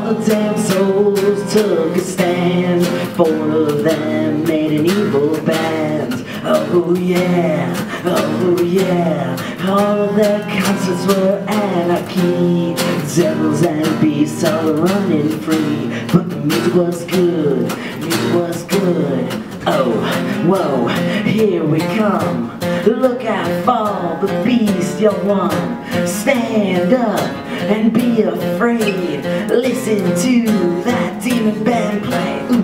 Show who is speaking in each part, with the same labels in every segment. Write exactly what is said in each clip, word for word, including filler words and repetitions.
Speaker 1: All the damn souls took a stand. Four of them made an evil band. Oh yeah, oh yeah. All of their concerts were anarchy. Devils and beasts all running free. But the music was good, music was good. Oh, whoa, here we come. Look out for the beast, you're one. Stand up and be afraid. Listen to that demon band play. Ooh.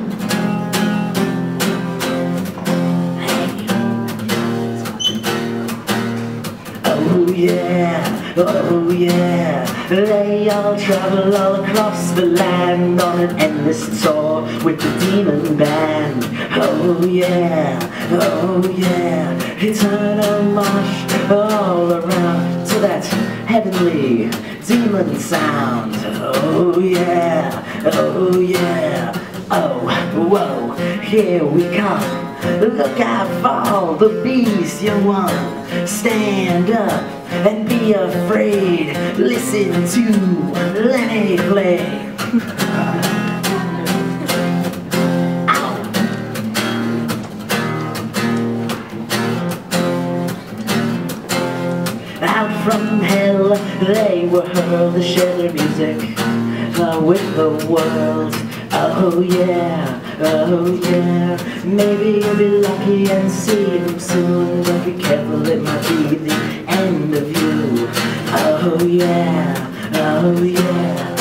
Speaker 1: Oh yeah, oh yeah. They all travel all across the land on an endless tour with the demon band. Oh yeah, oh yeah. Eternal march all around to that heavenly demon sound. Oh yeah, oh yeah. Oh, whoa, here we come. Look out for the beast, you one. Stand up and be afraid. Listen to Lenny play. Out from hell they were hurled to share their music uh, with the world. Oh yeah, oh yeah. Maybe you'll be lucky and see them soon, but be careful, it might be the end of you. Oh yeah, oh yeah.